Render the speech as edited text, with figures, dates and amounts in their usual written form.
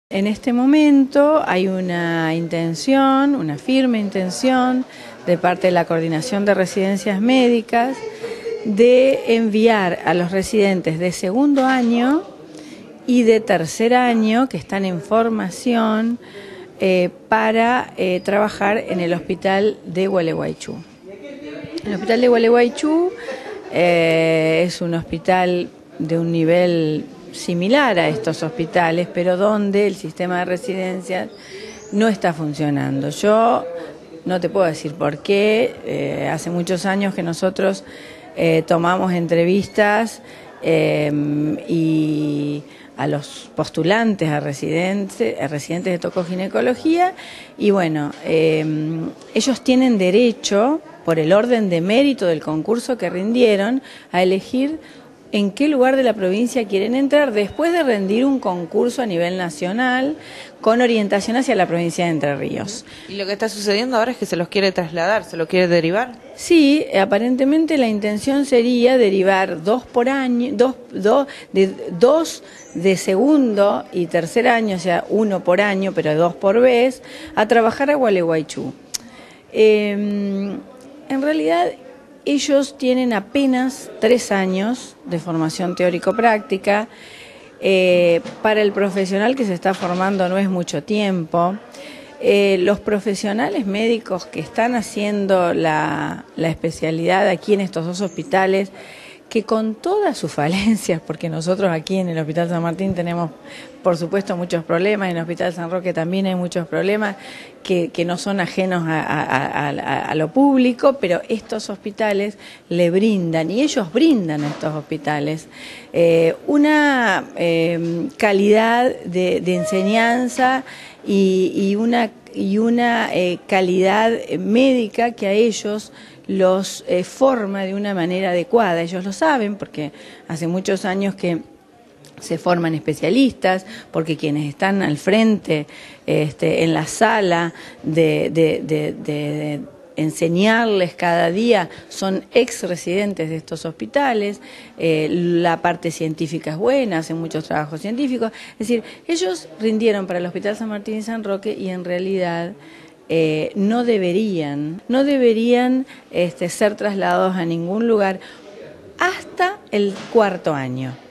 En este momento hay una intención, una firme intención de parte de la Coordinación de Residencias Médicas de enviar a los residentes de segundo año y de tercer año que están en formación para trabajar en el hospital de Gualeguaychú. El hospital de Gualeguaychú es un hospital de un nivel similar a estos hospitales, pero donde el sistema de residencias no está funcionando. Yo no te puedo decir por qué, hace muchos años que nosotros tomamos entrevistas y a los postulantes a residentes de tocoginecología y bueno, ellos tienen derecho, por el orden de mérito del concurso que rindieron, a elegir en qué lugar de la provincia quieren entrar después de rendir un concurso a nivel nacional con orientación hacia la provincia de Entre Ríos. ¿Y lo que está sucediendo ahora es que se los quiere trasladar, se los quiere derivar? Sí, aparentemente la intención sería derivar dos por año, dos de segundo y tercer año, o sea, uno por año, pero dos por vez, a trabajar a Gualeguaychú. En realidad, ellos tienen apenas 3 años de formación teórico-práctica. Para el profesional que se está formando no es mucho tiempo. Los profesionales médicos que están haciendo la especialidad aquí en estos dos hospitales, que con todas sus falencias, porque nosotros aquí en el Hospital San Martín tenemos, por supuesto, muchos problemas, en el Hospital San Roque también hay muchos problemas que no son ajenos a lo público, pero estos hospitales le brindan, y ellos brindan a estos hospitales, una calidad de enseñanza y una calidad médica que a ellos los forma de una manera adecuada. Ellos lo saben porque hace muchos años que se forman especialistas, porque quienes están al frente en la sala de enseñarles cada día son ex residentes de estos hospitales, la parte científica es buena, hacen muchos trabajos científicos, es decir, ellos rindieron para el Hospital San Martín y San Roque y en realidad no deberían ser trasladados a ningún lugar hasta el 4.º año.